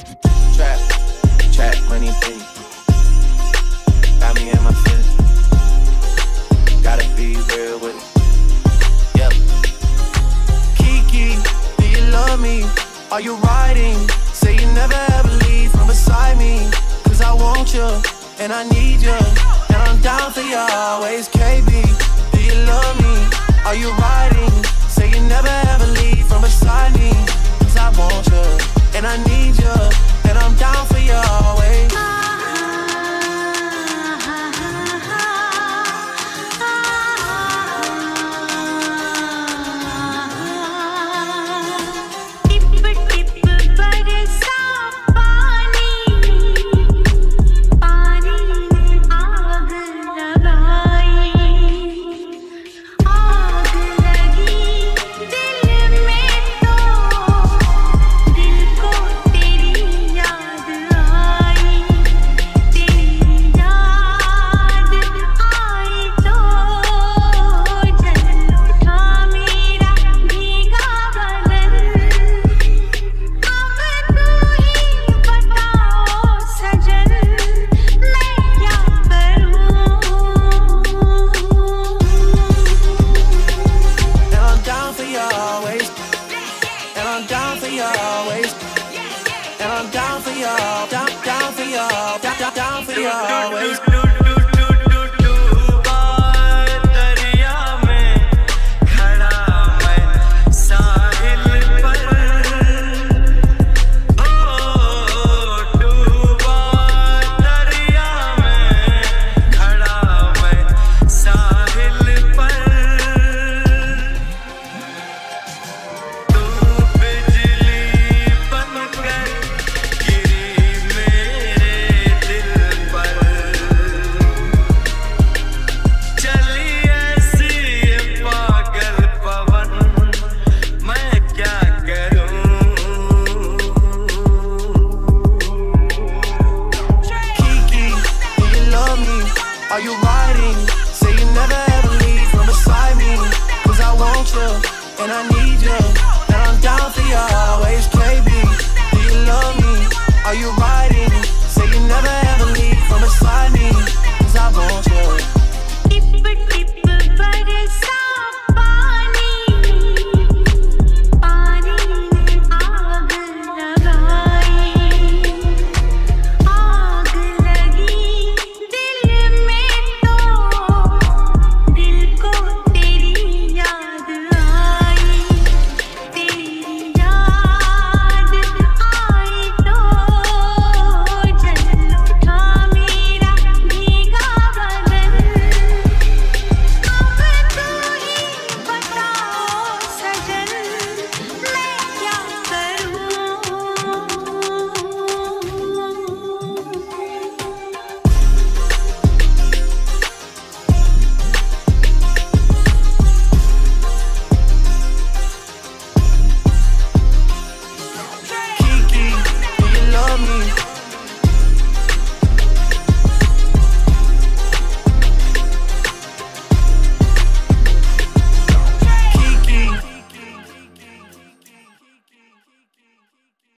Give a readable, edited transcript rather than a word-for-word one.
Trap, trap, money, baby. Got me in my feelings. Gotta be real with it. Yep. Kiki, do you love me? Are you riding? Say you never ever leave from beside me. Cause I want you, and I need you. And I'm down for you always, KB. Do you love me? Are you riding? Say you never ever leave from beside me. Cause I want you, and I need you. And I'm down for you always. Down for you always.